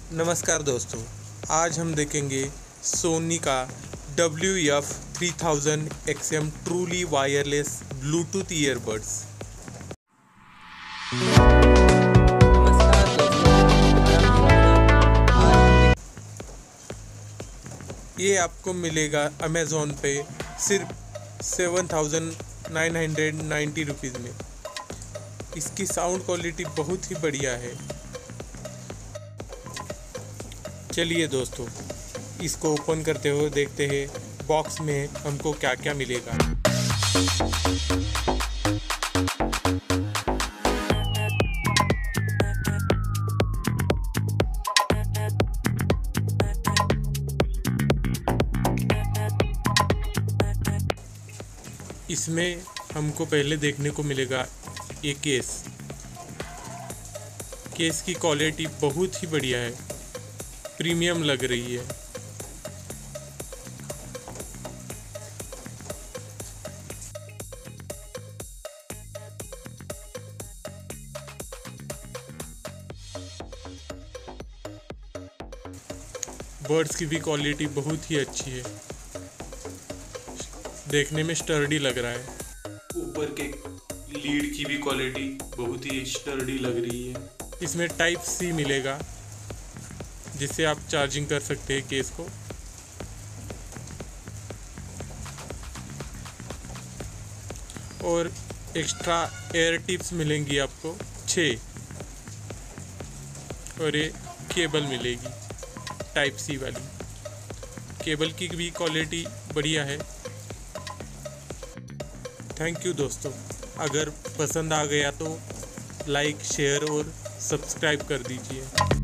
नमस्कार दोस्तों, आज हम देखेंगे सोनी का WF-3000XM truly wireless Bluetooth earbuds. नमस्कार दोस्तों, हमारा वीडियो आज हम ये आपको मिलेगा अमेज़ॉन पे सिर्फ 7,990 रुपीज़ में। इसकी साउंड क्वालिटी बहुत ही बढ़िया है। चलिए दोस्तों, इसको ओपन करते हुए देखते हैं बॉक्स में हमको क्या क्या मिलेगा। इसमें हमको पहले देखने को मिलेगा ये केस की क्वालिटी बहुत ही बढ़िया है, प्रीमियम लग रही है। बर्ड्स की भी क्वालिटी बहुत ही अच्छी है, देखने में स्टर्डी लग रहा है। ऊपर के लीड की भी क्वालिटी बहुत ही स्टर्डी लग रही है। इसमें टाइप सी मिलेगा जिससे आप चार्जिंग कर सकते हैं केस को। और एक्स्ट्रा एयर टिप्स मिलेंगी आपको 6, और ये केबल मिलेगी टाइप सी वाली। केबल की भी क्वालिटी बढ़िया है। थैंक यू दोस्तों, अगर पसंद आ गया तो लाइक, शेयर और सब्सक्राइब कर दीजिए।